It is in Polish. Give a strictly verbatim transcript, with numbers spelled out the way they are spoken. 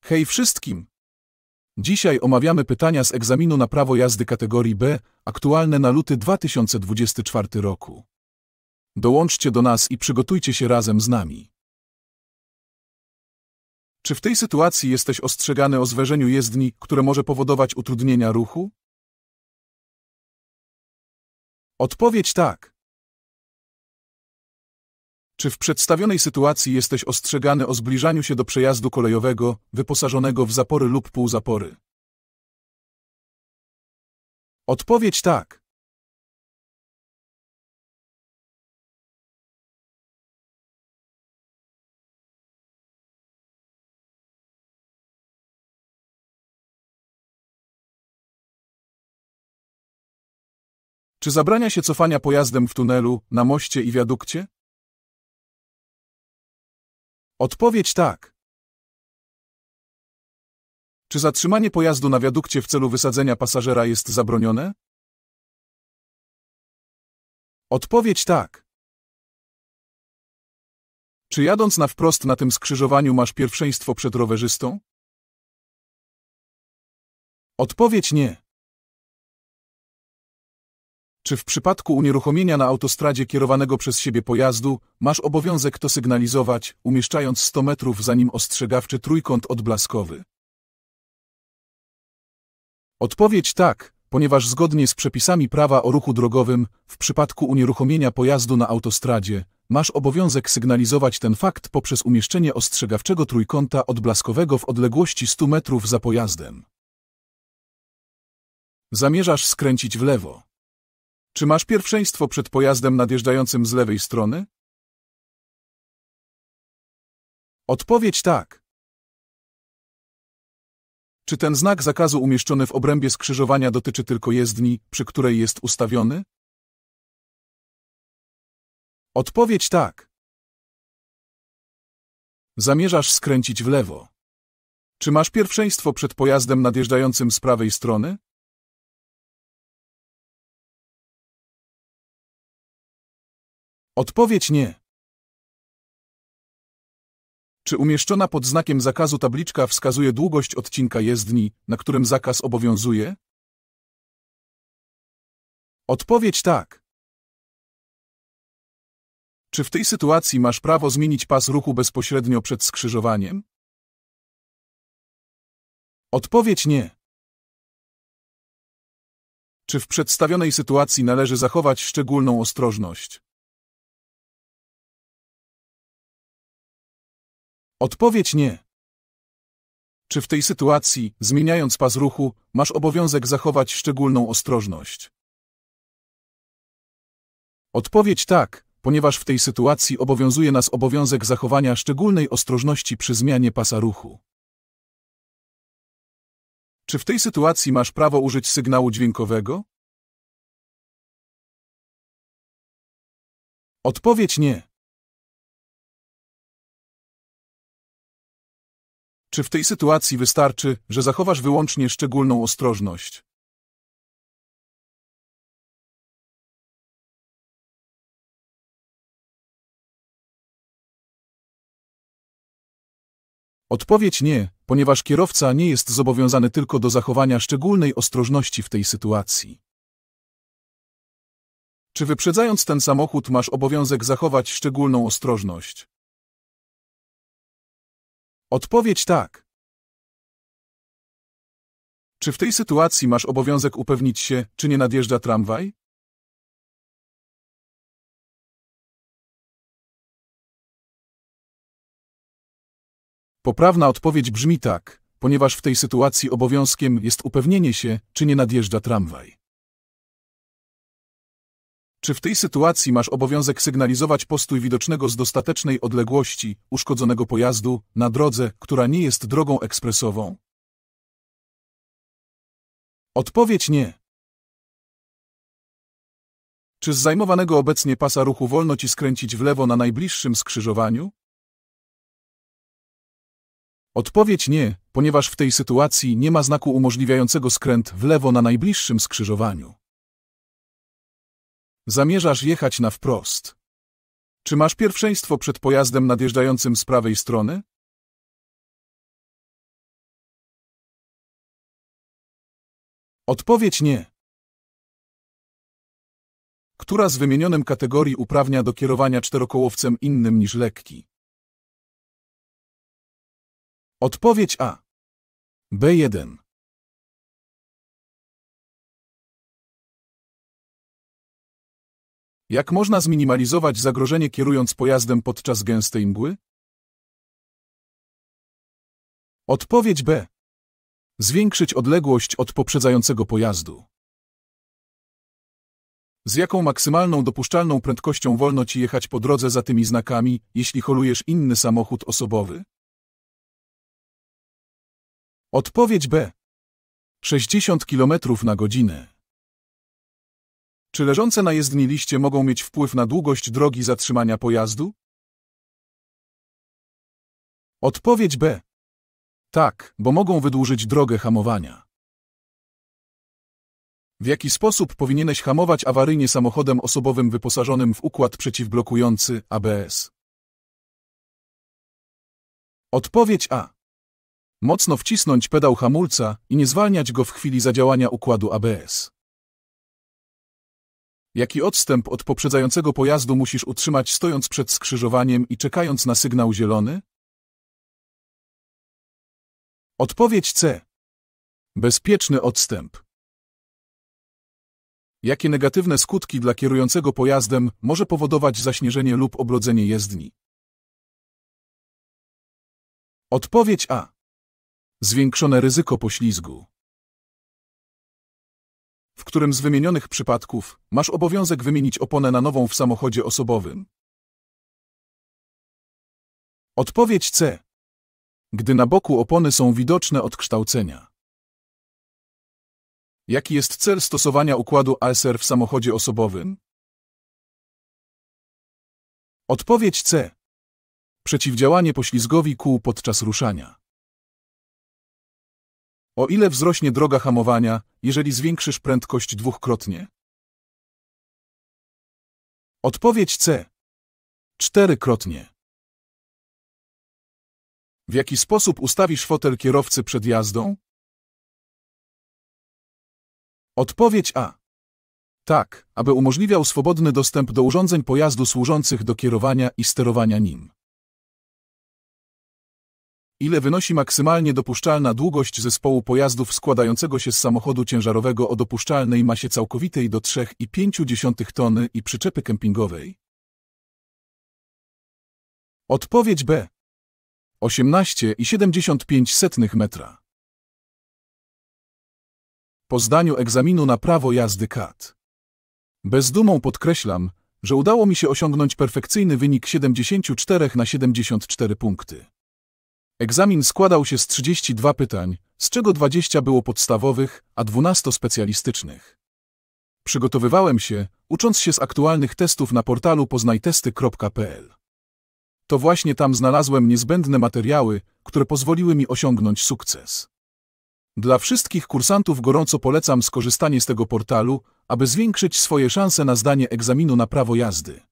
Hej wszystkim! Dzisiaj omawiamy pytania z egzaminu na prawo jazdy kategorii B, aktualne na luty dwa tysiące dwudziesty czwarty roku. Dołączcie do nas i przygotujcie się razem z nami. Czy w tej sytuacji jesteś ostrzegany o zwężeniu jezdni, które może powodować utrudnienia ruchu? Odpowiedź tak. Czy w przedstawionej sytuacji jesteś ostrzegany o zbliżaniu się do przejazdu kolejowego, wyposażonego w zapory lub półzapory? Odpowiedź tak. Czy zabrania się cofania pojazdem w tunelu, na moście i wiadukcie? Odpowiedź tak. Czy zatrzymanie pojazdu na wiadukcie w celu wysadzenia pasażera jest zabronione? Odpowiedź tak. Czy jadąc na wprost na tym skrzyżowaniu masz pierwszeństwo przed rowerzystą? Odpowiedź nie. Czy w przypadku unieruchomienia na autostradzie kierowanego przez siebie pojazdu masz obowiązek to sygnalizować, umieszczając sto metrów za nim ostrzegawczy trójkąt odblaskowy? Odpowiedź tak, ponieważ zgodnie z przepisami prawa o ruchu drogowym, w przypadku unieruchomienia pojazdu na autostradzie, masz obowiązek sygnalizować ten fakt poprzez umieszczenie ostrzegawczego trójkąta odblaskowego w odległości stu metrów za pojazdem. Zamierzasz skręcić w lewo. Czy masz pierwszeństwo przed pojazdem nadjeżdżającym z lewej strony? Odpowiedź tak. Czy ten znak zakazu umieszczony w obrębie skrzyżowania dotyczy tylko jezdni, przy której jest ustawiony? Odpowiedź tak. Zamierzasz skręcić w lewo. Czy masz pierwszeństwo przed pojazdem nadjeżdżającym z prawej strony? Odpowiedź nie. Czy umieszczona pod znakiem zakazu tabliczka wskazuje długość odcinka jezdni, na którym zakaz obowiązuje? Odpowiedź tak. Czy w tej sytuacji masz prawo zmienić pas ruchu bezpośrednio przed skrzyżowaniem? Odpowiedź nie. Czy w przedstawionej sytuacji należy zachować szczególną ostrożność? Odpowiedź nie. Czy w tej sytuacji, zmieniając pas ruchu, masz obowiązek zachować szczególną ostrożność? Odpowiedź tak, ponieważ w tej sytuacji obowiązuje nas obowiązek zachowania szczególnej ostrożności przy zmianie pasa ruchu. Czy w tej sytuacji masz prawo użyć sygnału dźwiękowego? Odpowiedź nie. Czy w tej sytuacji wystarczy, że zachowasz wyłącznie szczególną ostrożność? Odpowiedź nie, ponieważ kierowca nie jest zobowiązany tylko do zachowania szczególnej ostrożności w tej sytuacji. Czy wyprzedzając ten samochód masz obowiązek zachować szczególną ostrożność? Odpowiedź tak. Czy w tej sytuacji masz obowiązek upewnić się, czy nie nadjeżdża tramwaj? Poprawna odpowiedź brzmi tak, ponieważ w tej sytuacji obowiązkiem jest upewnienie się, czy nie nadjeżdża tramwaj. Czy w tej sytuacji masz obowiązek sygnalizować postój widocznego z dostatecznej odległości uszkodzonego pojazdu na drodze, która nie jest drogą ekspresową? Odpowiedź nie. Czy z zajmowanego obecnie pasa ruchu wolno ci skręcić w lewo na najbliższym skrzyżowaniu? Odpowiedź nie, ponieważ w tej sytuacji nie ma znaku umożliwiającego skręt w lewo na najbliższym skrzyżowaniu. Zamierzasz jechać na wprost. Czy masz pierwszeństwo przed pojazdem nadjeżdżającym z prawej strony? Odpowiedź nie. Która z wymienionym kategorii uprawnia do kierowania czterokołowcem innym niż lekki? Odpowiedź A. B jeden. Jak można zminimalizować zagrożenie kierując pojazdem podczas gęstej mgły? Odpowiedź B. Zwiększyć odległość od poprzedzającego pojazdu. Z jaką maksymalną dopuszczalną prędkością wolno ci jechać po drodze za tymi znakami, jeśli holujesz inny samochód osobowy? Odpowiedź B. sześćdziesiąt kilometrów na godzinę. Czy leżące na jezdni liście mogą mieć wpływ na długość drogi zatrzymania pojazdu? Odpowiedź B. Tak, bo mogą wydłużyć drogę hamowania. W jaki sposób powinieneś hamować awaryjnie samochodem osobowym wyposażonym w układ przeciwblokujący A B S? Odpowiedź A. Mocno wcisnąć pedał hamulca i nie zwalniać go w chwili zadziałania układu A B S. Jaki odstęp od poprzedzającego pojazdu musisz utrzymać stojąc przed skrzyżowaniem i czekając na sygnał zielony? Odpowiedź C. Bezpieczny odstęp. Jakie negatywne skutki dla kierującego pojazdem może powodować zaśnieżenie lub oblodzenie jezdni? Odpowiedź A. Zwiększone ryzyko poślizgu. W którym z wymienionych przypadków masz obowiązek wymienić oponę na nową w samochodzie osobowym? Odpowiedź C. Gdy na boku opony są widoczne od kształcenia. Jaki jest cel stosowania układu A S R w samochodzie osobowym? Odpowiedź C. Przeciwdziałanie poślizgowi kół podczas ruszania. O ile wzrośnie droga hamowania, jeżeli zwiększysz prędkość dwukrotnie? Odpowiedź C. Czterykrotnie. W jaki sposób ustawisz fotel kierowcy przed jazdą? Odpowiedź A. Tak, aby umożliwiał swobodny dostęp do urządzeń pojazdu służących do kierowania i sterowania nim. Ile wynosi maksymalnie dopuszczalna długość zespołu pojazdów składającego się z samochodu ciężarowego o dopuszczalnej masie całkowitej do trzy i pięć dziesiątych tony i przyczepy kempingowej? Odpowiedź B. osiemnaście i siedemdziesiąt pięć sotych metra. Po zdaniu egzaminu na prawo jazdy K A T. Bez dumą podkreślam, że udało mi się osiągnąć perfekcyjny wynik siedemdziesiąt cztery na siedemdziesiąt cztery punkty. Egzamin składał się z trzydziestu dwóch pytań, z czego dwadzieścia było podstawowych, a dwanaście specjalistycznych. Przygotowywałem się, ucząc się z aktualnych testów na portalu poznajtesty kropka p l. To właśnie tam znalazłem niezbędne materiały, które pozwoliły mi osiągnąć sukces. Dla wszystkich kursantów gorąco polecam skorzystanie z tego portalu, aby zwiększyć swoje szanse na zdanie egzaminu na prawo jazdy.